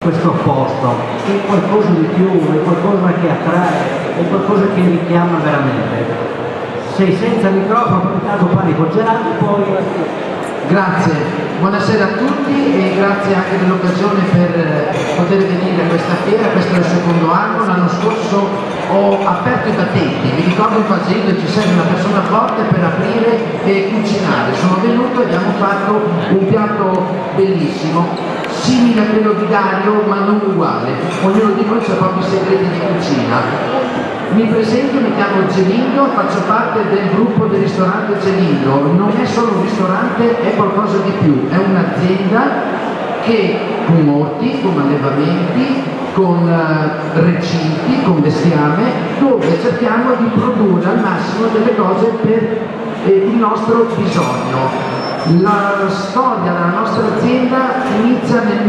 questo posto, è qualcosa di più, è qualcosa che attrae, è qualcosa che richiama veramente. Sei senza microfono, per caso parli col gelato, poi... Grazie, buonasera a tutti e grazie anche dell'occasione per poter venire a questa fiera. Questo è il secondo anno. L'anno scorso ho aperto i battenti, mi ricordo in Fasildo ci serve una persona forte per aprire e cucinare. Sono venuto e abbiamo fatto un piatto bellissimo, simile a quello di Dario ma non uguale. Ognuno di noi ha i propri segreti di cucina. Mi presento, mi chiamo Gelindo, faccio parte del gruppo del ristorante Gelindo. Non è solo un ristorante, è qualcosa di più, è un'azienda che con orti, con allevamenti, con recinti, con bestiame, dove cerchiamo di produrre al massimo delle cose per il nostro bisogno. La storia della nostra azienda inizia nel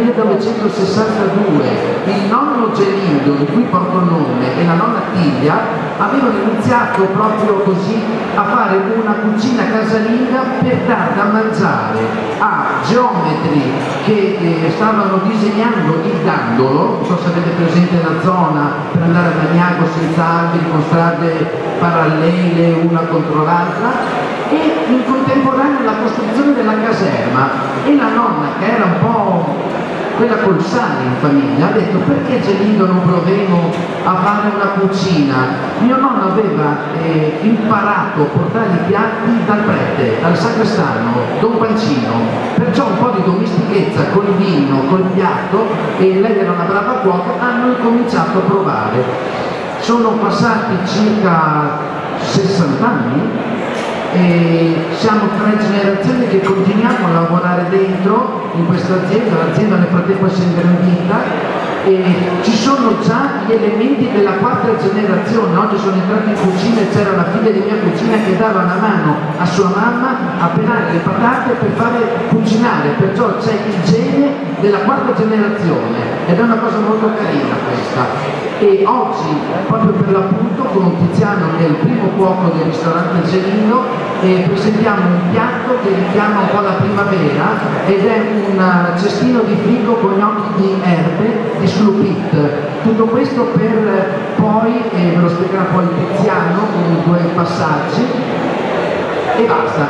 1962. Il nonno Gelindo, di cui porto il nome, e la nonna Tiglia avevano iniziato proprio così a fare una cucina casalinga per dare da mangiare a geometri che stavano disegnando il dandolo. Non so se avete presente la zona per andare a Magnago senza alberi, con strade parallele una contro l'altra, e in contemporanea la costruzione della caserma. E la nonna, che era un po' quella col sale in famiglia, ha detto: perché Gelindo non proviamo a fare una cucina? Mio nonno aveva imparato a portare i piatti dal prete, dal sacrestano, Don Pancino, perciò un po' di domestichezza col vino, col piatto, e lei era una brava cuoca, hanno incominciato a provare. Sono passati circa 60 anni e siamo 3 generazioni che continuiamo a lavorare dentro in questa azienda. L'azienda nel frattempo si è ingrandita e ci sono già gli elementi della 4ª generazione. Oggi sono entrato in cucina e c'era la figlia di mia cugina che dava una mano a sua mamma a pelare le patate per fare cucinare, perciò c'è il gene della 4ª generazione ed è una cosa molto carina questa. E oggi, proprio per l'appunto, con Tiziano, che è il primo cuoco del ristorante Gelindo, presentiamo un piatto che richiama un po' la primavera ed è un cestino di frigo con gnocchi di erbe di Slupit. Tutto questo per poi, ve lo spiegherà poi Tiziano con 2 passaggi, e basta.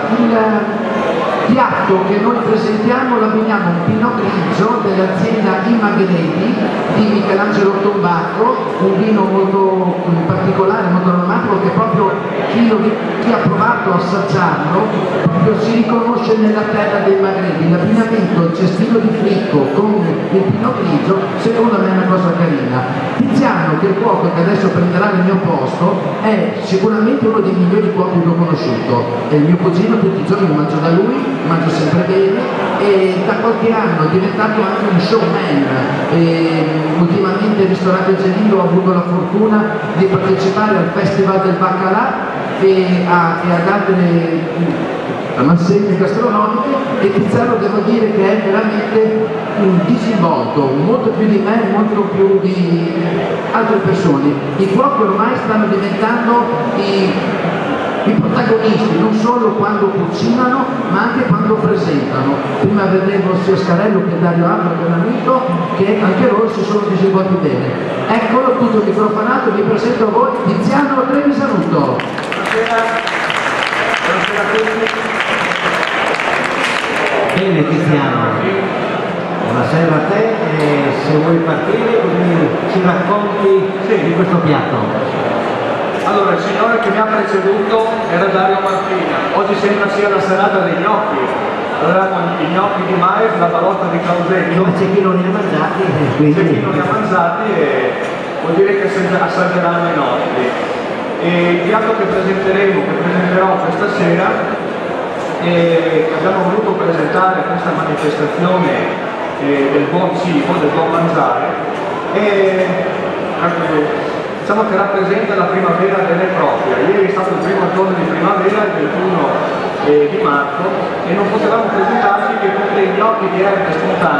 Il piatto che noi presentiamo l'abbiniamo un pinot grigio dell'azienda I Magreti di Michelangelo Tombacco, un vino molto particolare, molto aromatico, che proprio chi ha provato a assaggiarlo proprio si riconosce nella terra dei Magreti. L'abbinamento, il cestino di fricco con il pinot grigio, secondo me è una cosa carina. Tiziano, che è il cuoco che adesso prenderà il mio posto, è sicuramente uno dei migliori cuochi che ho conosciuto. È il mio cugino, tutti i giorni mangio da lui, mangio sempre bene, e da qualche anno è diventato anche un showman. Ultimamente il ristorante Gelindo ho avuto la fortuna di partecipare al Festival del Baccalà e ad altre rassegne gastronomiche, e Tiziano devo dire che è veramente un disinvolto, molto più di me, molto più di altre persone. I cuochi ormai stanno diventando i protagonisti, non solo quando cucinano ma anche quando presentano. Prima vedevo sia Scarello che Dario Abra, che è un amico, che anche loro si sono disinvolti bene. Eccolo, tutto microfonato, vi presento a voi Tiziano Trevisanuto. Buonasera a tutti. Bene Tiziano, buonasera a te, e se vuoi partire ci racconti di questo piatto. Allora, il signore che mi ha preceduto era Dario Martina. Oggi sembra sia la serata dei gnocchi. Avevamo i gnocchi di mais, la balotta di Clausetto. Ma c'è chi non li ha mangiati, quindi... C'è chi non li ha mangiati, e vuol dire che assaggeranno i nostri. E il piatto che presenterò questa sera, abbiamo voluto presentare questa manifestazione del buon cibo, del buon mangiare, e diciamo che rappresenta la primavera vera e propria. Ieri è stato il primo giorno di primavera, il 21 di marzo, e non potevamo presentarci che con dei gnocchi di erbe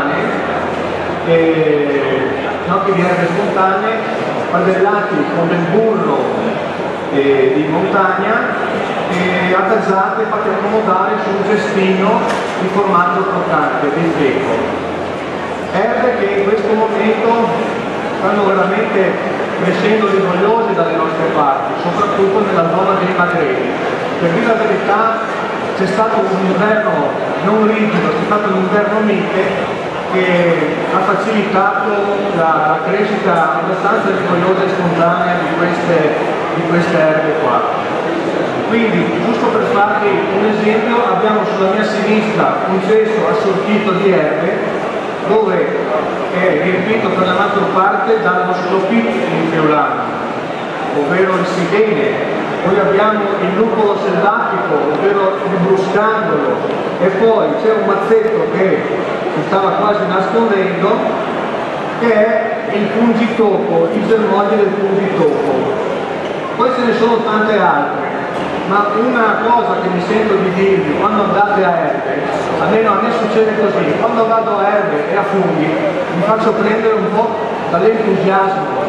spontanee, padellati con del burro di montagna, e adagiate, fatte accomodare su un cestino di formaggio croccante, di frigo. erbe che in questo momento stanno veramente crescendo rigogliose dalle nostre parti, soprattutto nella zona dei Magreti. Per dire la verità, c'è stato un inverno non rigido, c'è stato un inverno mite che ha facilitato la crescita abbastanza rigogliosa e spontanea di queste erbe qua. Quindi, giusto per farvi un esempio, abbiamo sulla mia sinistra un cesto assortito di erbe dove è riempito per la maggior parte dallo sclopit infiorano, ovvero il silene. Poi abbiamo il lupolo selvatico, ovvero il bruscandolo, e poi c'è un mazzetto che si stava quasi nascondendo, che è il pungitopo, il germoglio del pungitopo. Poi ce ne sono tante altre, ma una cosa che mi sento di dirvi quando andate a erbe, almeno a me succede così, quando vado a erbe e a funghi mi faccio prendere un po' dall'entusiasmo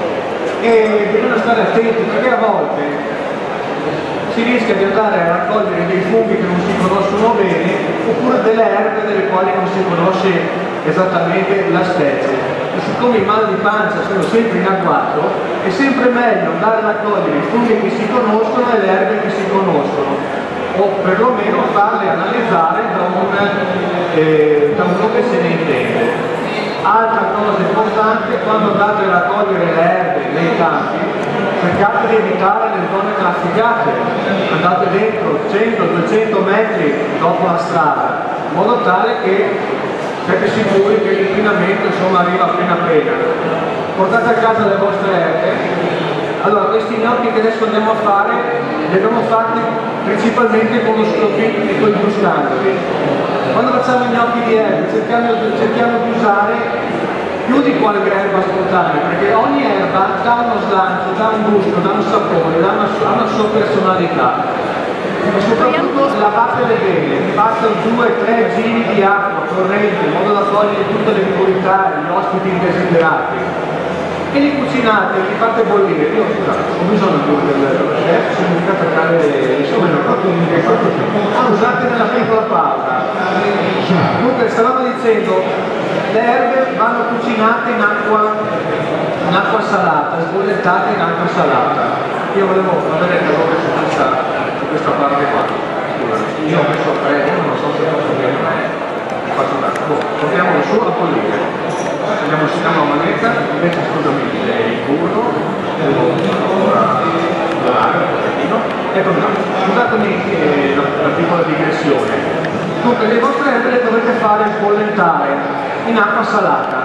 e bisogna stare attenti perché a volte si rischia di andare a raccogliere dei funghi che non si conoscono bene oppure delle erbe delle quali non si conosce esattamente la specie. E siccome i mal di pancia sono sempre in agguato, è sempre meglio andare a raccogliere i funghi che si conoscono e le erbe che si conoscono, o perlomeno farle analizzare da uno che se ne intende. Altra cosa importante, quando andate a raccogliere le erbe nei campi, cercate di evitare le zone trafficate, andate dentro 100-200 metri dopo la strada, in modo tale che siete sicuri che l'inquinamento arriva appena appena. Portate a casa le vostre erbe. Allora, questi gnocchi che adesso andiamo a fare li abbiamo fatti principalmente con lo sclopit e con i bruscandoli. Quando facciamo i gnocchi di erbe cerchiamo di usare più di qualche erba spontanea, perché ogni erba dà uno slancio, dà un gusto, dà un sapore, ha una sua personalità. E soprattutto lavatele bene, basta 2-3 giri di acqua corrente in modo da togliere tutte le impurità, gli ospiti indesiderati. E li cucinate, li fate bollire. Io ho bisogno del chef, se mi fate attaccare usate nella piccola pausa. Comunque stavamo dicendo, le erbe vanno cucinate in acqua salata, sbollettate in acqua salata. Io volevo avere il calore su questa parte qua. Io ho messo a freddo, non so se posso bene o no. Faccio un attimo. Portiamolo su a bollire. Andiamo a la manetta, invece scusami il burro, ecco qua, scusatemi la piccola digressione. Dunque le vostre erbe le dovete fare sbollentare in acqua salata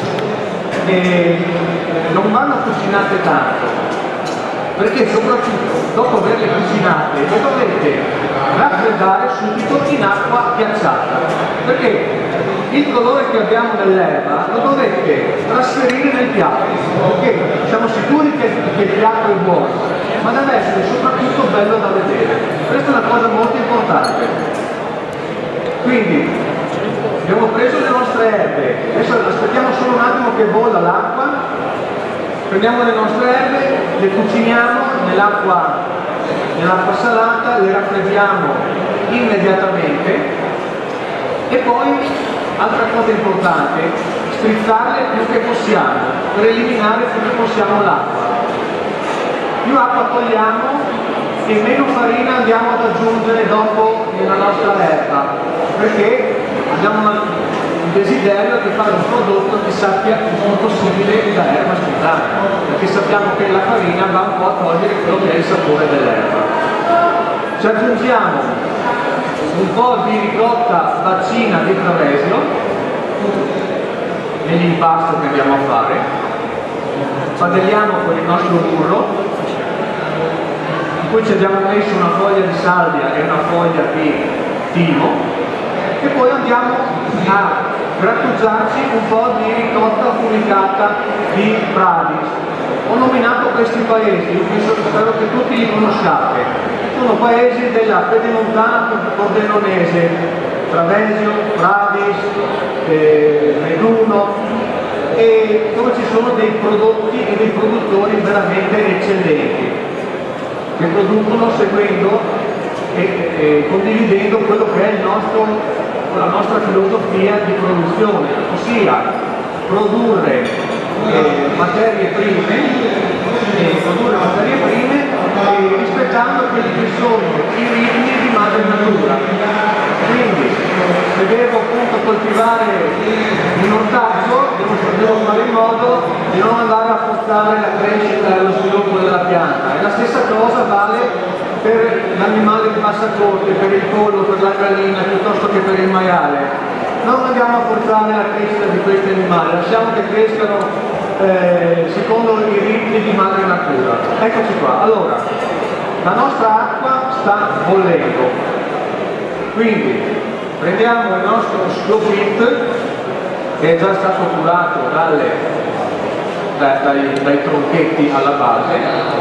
e non vanno cucinate tanto, perché soprattutto dopo averle cucinate le dovete raffreddare subito in acqua ghiacciata, perché il colore che abbiamo nell'erba lo dovete trasferire nel piatto, perché siamo sicuri che il piatto è buono, ma deve essere soprattutto bello da vedere. Questa è una cosa molto importante. Quindi abbiamo preso le nostre erbe, adesso aspettiamo solo un attimo che bolla l'acqua, prendiamo le nostre erbe, le cuciniamo nell'acqua salata, le raffreddiamo immediatamente e poi, altra cosa importante, strizzarle più che possiamo, per eliminare più che possiamo l'acqua. Più acqua togliamo e meno farina andiamo ad aggiungere dopo nella nostra erba, perché abbiamo il desiderio di fare un prodotto che sappia il più possibile da erba spontanea, perché sappiamo che la farina va un po' a togliere quello che è il sapore dell'erba. Ci aggiungiamo un po' di ricotta vaccina di Pravesio nell'impasto che andiamo a fare, padelliamo con il nostro burro, in cui ci abbiamo messo una foglia di salvia e una foglia di timo, e poi andiamo a grattugiarci un po' di ricotta affumicata di Pradis. Ho nominato questi paesi, spero che tutti li conosciate. Sono paesi della pedemontana pordenonese, Pravesio, Pradis, Meduno, e dove ci sono dei prodotti e dei produttori veramente eccellenti, che producono seguendo e condividendo quello che è la nostra filosofia di produzione, ossia produrre materie prime rispettando quelli che sono i ritmi di madre natura. Quindi se devo appunto coltivare un ortaggio devo fare in modo di non andare a forzare la crescita e lo sviluppo della pianta, e la stessa cosa vale per l'animale di bassa corte, per il pollo, per la gallina, piuttosto che per il maiale. Non andiamo a forzare la crescita di questi animali, lasciamo che crescano secondo i ritmi di madre natura. Eccoci qua. Allora, la nostra acqua sta bollendo, quindi prendiamo il nostro slow pit, che è già stato curato dai tronchetti alla base.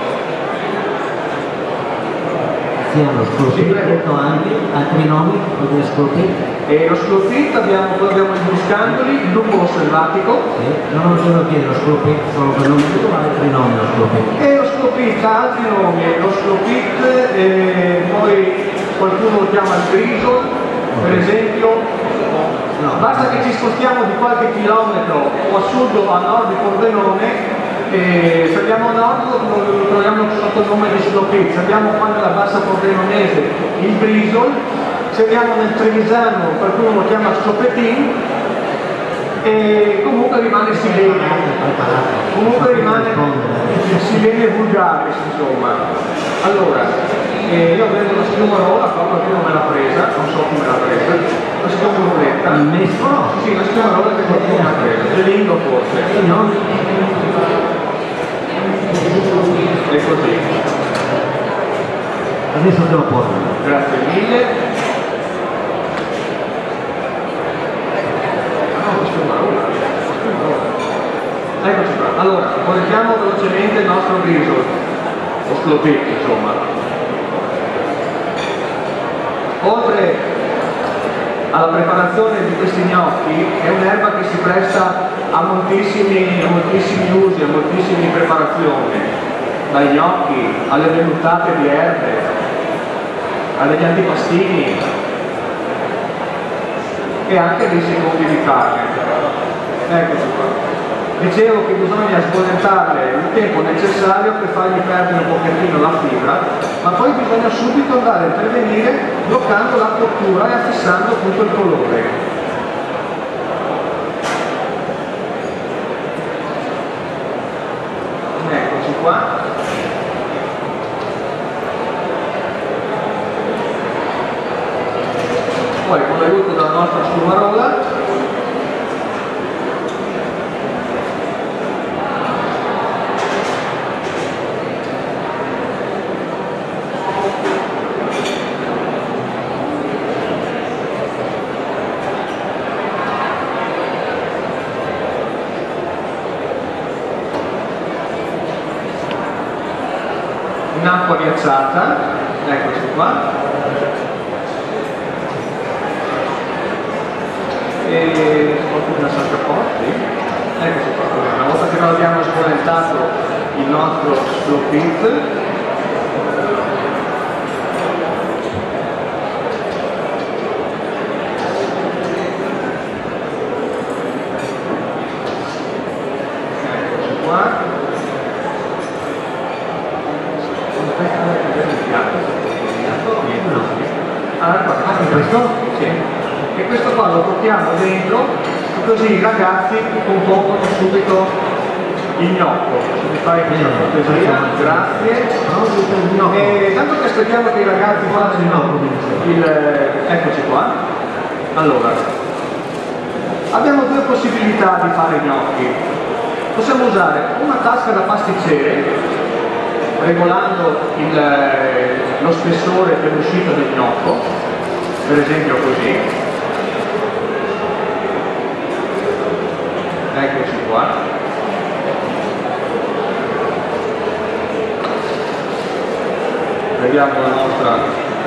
Lo sclopit, anche altri nomi del sclopit. E lo sclopit abbiamo il bruscandoli, il luppolo selvatico. Sì, non lo chiedo, lo sclopit solo per nome, ma altri nomi lo sclopit. E lo sclopit ha altri nomi, lo sclopit, poi qualcuno lo chiama il griso, per esempio. No. Basta che ci spostiamo di qualche chilometro o a sud o a nord di Pordenone, e se andiamo a nord lo troviamo sotto il nome di sclopit, se andiamo qua nella bassa pordenonese il grisol, se andiamo nel trevisano qualcuno lo chiama sclopetin, e comunque rimane silene, silene vulgaris, insomma. Allora, io avevo la schiumarola, qua qualcuno me l'ha presa, non so come l'ha presa, la schiumaroletta. Il mescolo? Sì, la schiumarola che qualcuno mi ha presa, gelingo forse. E così. Adesso te lo porto. Grazie mille. Eccoci qua. Allora, correggiamo velocemente il nostro griso, lo sclopit, insomma. Oltre alla preparazione di questi gnocchi, è un'erba che si presta a moltissimi usi, a moltissime preparazioni, dai gnocchi alle velluttate di erbe, agli antipastini e anche dei secondi di carne. Eccoci qua. Dicevo che bisogna sbollentarle il tempo necessario per fargli perdere un pochettino la fibra, ma poi bisogna subito andare a intervenire bloccando la cottura e affissando appunto il colore. Eccoci qua. Poi con l'aiuto della nostra sfumarola in acqua ghiacciata, eccoci qua, e qualcuno salta forti, eccoci qua. Una volta che noi abbiamo sbollentato il nostro slow pit, eccoci qua. Anche questo? Sì. E questo qua lo portiamo dentro, così i ragazzi compongono subito il gnocco. Se mi fai questa cortesia, grazie. E tanto che aspettiamo che i ragazzi facciano eccoci qua. Allora, abbiamo due possibilità di fare i gnocchi. Possiamo usare una tasca da pasticcere, regolando lo spessore dell'uscita del gnocco, per esempio così. Eccoci qua. Prendiamo la nostra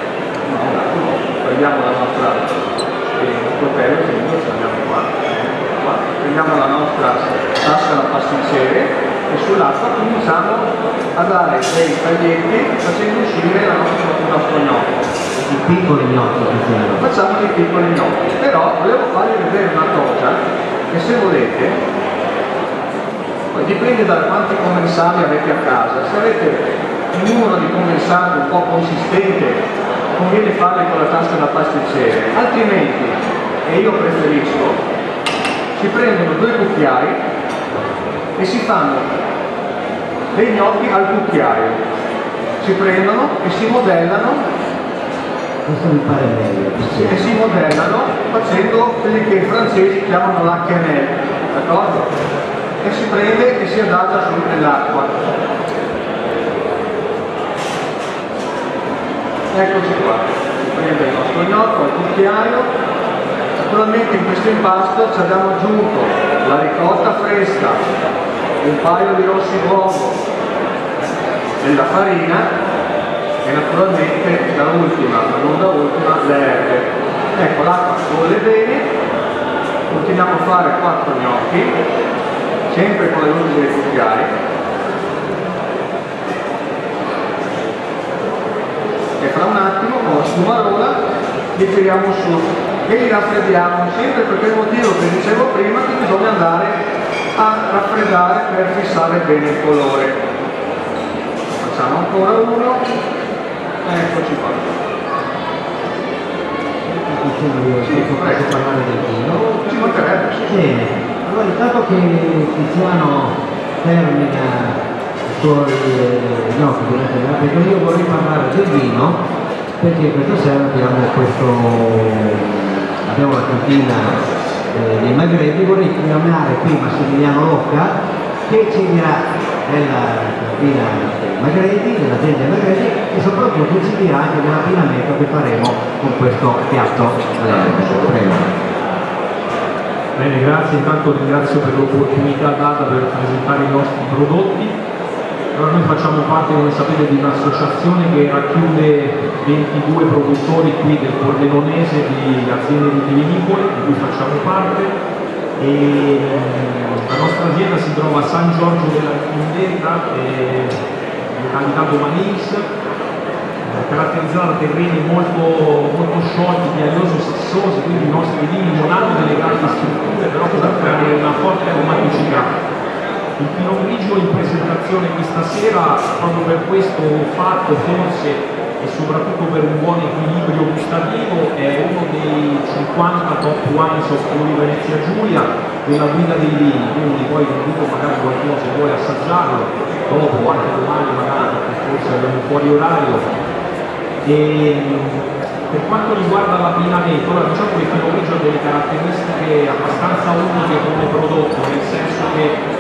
coltello, andiamo qua. Prendiamo la nostra tasca da pasticcere. e sull'acqua cominciamo a dare dei taglietti facendo uscire il nostro gnocco. I piccoli gnocchi, Facciamo dei piccoli gnocchi, però volevo farvi vedere una cosa che se volete, poi dipende da quanti commensali avete a casa. Se avete un numero di commensali un po' consistente, conviene farli con la tasca da pasticcere, altrimenti, e io preferisco, si prendono 2 cucchiai e si fanno dei gnocchi al cucchiaio, si prendono e si modellano. Questo mi pare meglio. E si modellano facendo quelli che i francesi chiamano la quenelle, d'accordo? E si prende e si adagia su nell'acqua. Eccoci qua, si prende il nostro gnocco al cucchiaio. Naturalmente in questo impasto ci abbiamo aggiunto la ricotta fresca, un paio di rossi d'uovo, della farina e naturalmente da ultima, ma non da ultima, le erbe. Ecco, l'acqua scorre bene, continuiamo a fare 4 gnocchi, sempre con le luci dei cucchiai. E fra un attimo con la sfumarola li tiriamo su e li raffreddiamo, sempre per quel motivo che dicevo prima, che bisogna andare a raffreddare per fissare bene il colore. Facciamo ancora uno, eccoci qua. Posso parlare del vino? Ci mancherebbe, sì. Bene, allora intanto che Tiziano termina i suoi gnocchi durante la pecorina, io vorrei parlare del vino, perché questa sera abbiamo la cantina dei Magrebbi. Vorrei chiamare qui Massimiliano Locca, che ci dirà della cantina dei Magrebbi, dell'azienda dei Magrebbi, e soprattutto ci dirà anche dell'abbinamento che faremo con questo piatto. Prego. Bene, grazie, intanto ringrazio per l'opportunità data per presentare i nostri prodotti. Allora, noi facciamo parte, come sapete, di un'associazione che racchiude 22 produttori qui del Pordenonese di aziende vitivinicole di cui facciamo parte, e la nostra azienda si trova a San Giorgio della Chiundetta, località Domanis, caratterizzata da terreni molto sciolti, ghiaioso-sassosi, quindi i nostri vini non hanno delle grandi strutture, però per creare una forte aromaticità. Il Pinot Grigio in presentazione questa sera, proprio per questo fatto forse, e soprattutto per un buon equilibrio gustativo, è uno dei 50 top wines of Friuli Venezia Giulia della guida dei vini, quindi poi invito magari qualcuno se vuole assaggiarlo, dopo, anche domani magari, perché forse abbiamo fuori orario. E per quanto riguarda l'abbinamento, allora diciamo che il Pinot Grigio ha delle caratteristiche abbastanza uniche come prodotto, nel senso che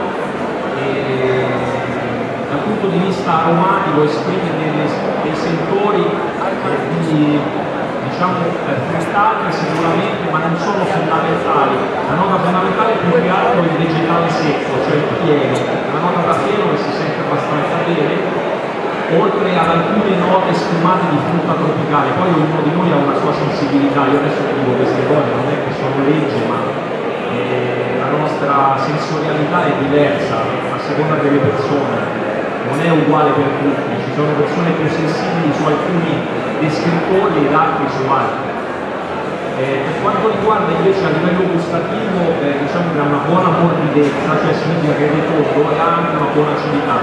dal punto di vista aromatico esprime dei sentori frustati sicuramente, ma non sono fondamentali. La nota fondamentale è più che altro il vegetale secco, cioè il pieno, la nota da pieno che si sente abbastanza bene, oltre ad alcune note sfumate di frutta tropicale. Poi ognuno di noi ha una sua sensibilità, io adesso ti dico queste cose, non è che sono legge, ma la nostra sensorialità è diversa a seconda delle persone, non è uguale per tutti, ci sono persone più sensibili su alcuni descrittori ed altri su altri. Per quanto riguarda invece a livello gustativo, diciamo che ha una buona morbidezza, cioè significa che il ritorno ha anche una buona acidità.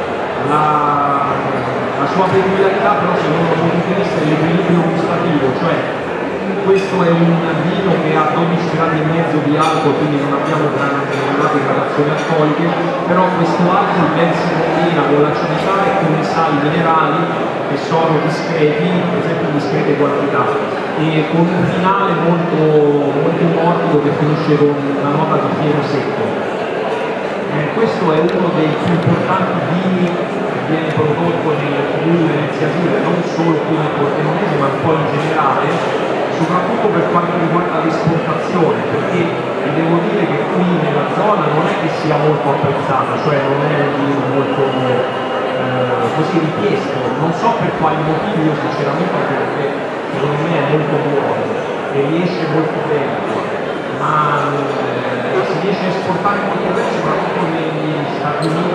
La sua peculiarità però secondo il punto di vista è l'equilibrio gustativo, cioè questo è un vino che ha 12 gradi e mezzo di alcol, quindi non abbiamo elevate gradazioni alcoliche, però questo alcol ben si combina con l'acidità e con i sali minerali che sono discreti, per esempio in discrete quantità, e con un finale molto morbido che finisce con una nota di fieno secco. Questo è uno dei più importanti vini che viene prodotto nel Friuli Venezia Giulia, non solo qui nel Pordenonese ma un po' in generale, soprattutto per quanto riguarda l'esportazione, perché vi devo dire che qui nella zona non è che sia molto apprezzata, cioè non è un vino molto così richiesto, non so per quali motivi, io sinceramente, perché secondo me è molto buono e riesce molto bene, ma si riesce a esportare molto bene soprattutto negli Stati Uniti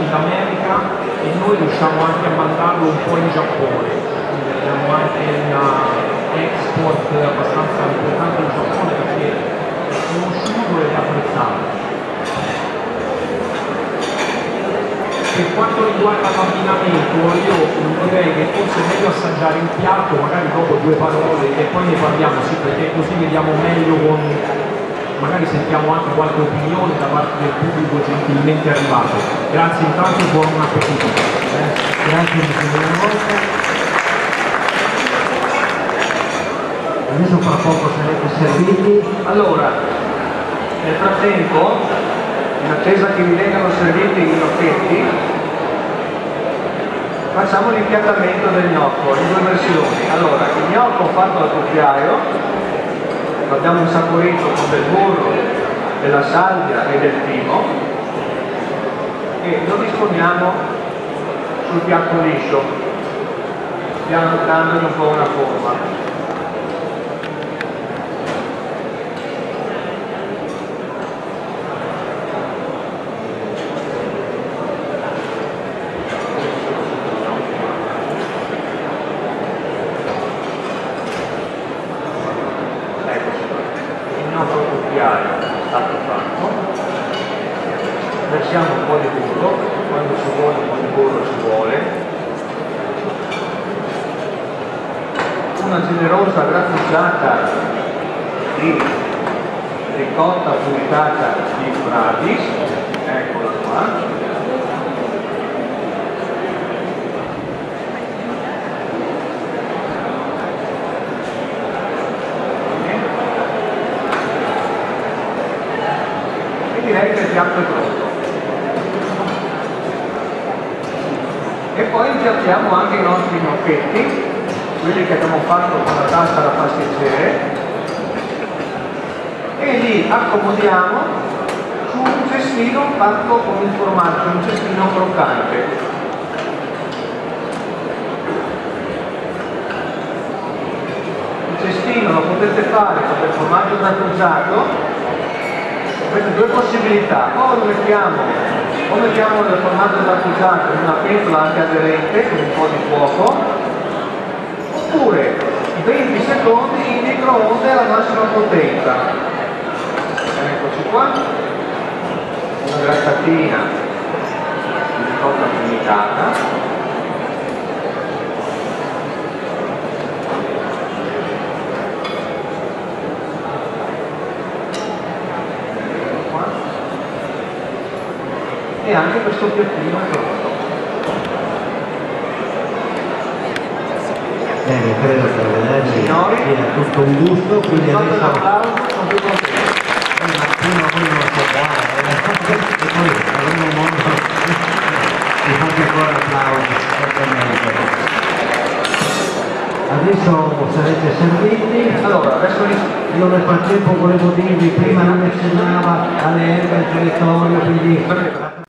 noi riusciamo anche a mandarlo un po' in Giappone, quindi abbiamo anche una export abbastanza importante in Giappone perché è conosciuto ed apprezzato. Per quanto riguarda l'abbinamento, io direi che forse è meglio assaggiare il piatto, magari dopo 2 parole e poi ne parliamo, sì, perché così vediamo meglio magari sentiamo anche qualche opinione da parte del pubblico gentilmente arrivato. Grazie intanto e buon appetito. Grazie una volta. Adesso fra poco sarete serviti. Allora, nel frattempo, in attesa che vi vengano serviti i gnocchetti, facciamo l'impiattamento del gnocco in 2 versioni. Allora, il gnocco fatto al cucchiaio l'abbiamo insaporito con del burro, della salvia e del timo e lo disponiamo sul piatto liscio, dandogli un po' una forma. Stato fatto, versiamo un po' di burro, quando si vuole un po' di burro si vuole, una generosa grattugiata di ricotta affumicata di Fradis, eccola qua, direi che il piatto è pronto. E poi impiattiamo anche i nostri gnocchetti, quelli che abbiamo fatto con la tasta da pasticcere, e li accomodiamo su un cestino fatto con il formaggio, un cestino croccante. Il cestino lo potete fare con del formaggio grattugiato. Avete 2 possibilità, o mettiamo del formaggio grattugiato in una pentola anche aderente con un po' di fuoco, oppure 20 secondi in microonde alla massima potenza. Eccoci qua, una grattatina di ricotta affumicata. E anche questo piattino è pronto. Bene, credo che vederci sia tutto un gusto, quindi Fatto adesso l'applauso, sono più contento. prima voi non so fare, e poi avremo modo di farvi ancora applausi, certamente. Adesso sarete serviti. Allora, adesso Io nel frattempo volevo dirvi, prima non accennava alle erbe al territorio, quindi